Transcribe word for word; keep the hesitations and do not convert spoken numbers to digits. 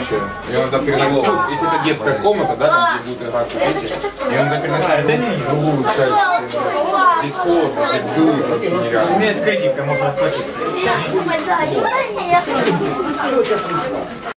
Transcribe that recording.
горячая. Ее надо переносить. Если это детская комната, да, там, где будут играться дети, ее надо переносить в другую часть. Здесь холодно, здесь дует, вообще нереально. У меня есть кредитка, можно расплатиться.